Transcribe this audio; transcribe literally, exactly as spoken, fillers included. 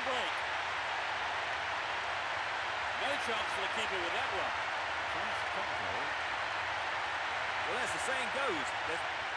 break. No chance for the keeper with that one. Well, as the saying goes, there's